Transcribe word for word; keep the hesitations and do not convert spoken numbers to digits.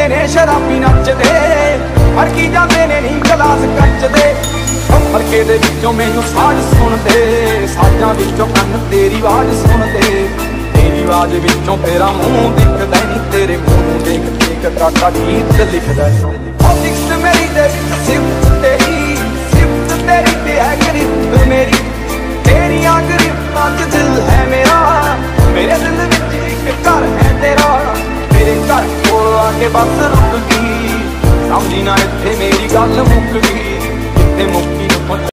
ਫਿਰਦੇ ਨੇ ਸ਼ਰਾਬੀ ਨੱਚਦੇ, ਅੜਕੀ ਜਾਂਦੇ ਨੇ ਨੀ ਗਲਾਸ ਕੱਚ ਦੇ। ਫਰਕੇ ਦੇ ਵਿੱਚੋਂ ਮੈਨੂੰ ਸਾਜ਼ ਸੁਣਦੇ, ਸਾਜ਼ਾਂ ਵਿੱਚੋਂ ਕੰਨ ਤੇਰੀ ਆਵਾਜ਼ ਸੁਣਦੇ। ਤੇਰੀ ਆਵਾਜ਼ ਵਿੱਚੋਂ ਤੇਰਾ ਮੂੰਹ ਦਿਖਦਾ ਨੀ, ਤੇਰੇ ਮੂੰਹ ਨੂੰ ਦੇਖ ਦੇਖ ਕਾਕਾ ਗੀਤ ਲਿਖਦਾ। ਉਹ ਦਿਖਤ ਮੇਰੀ ਦੇ ਵਿੱਚ ਸਿਫਤ ਤੇਰੀ, ਸਿਫਤ ਤੇਰੀ ਤੇ ਹੈ ਗਰੀਬ ਮੇਰੀ। ਤੇਰੀਆਂ ਗਰੀਬਾਂ 'ਚ ਦਿਲ ਹੈ ਮੇਰਾ, ਮੇਰੇ ਦਿਲ ਵਿੱਚ ਇੱਕ ਘਰ ਹੈ ਤੇਰਾ। ਮੇਰੇ ਘਰ ਕੋਲ ਆ ਕੇ ਬਸ ਰੁਕ ਗਈ, ਸਮਝੀ ਨਾ ਇੱਥੇ ਮੇਰੀ ਗੱਲ ਮੁੱਕ ਗਈ।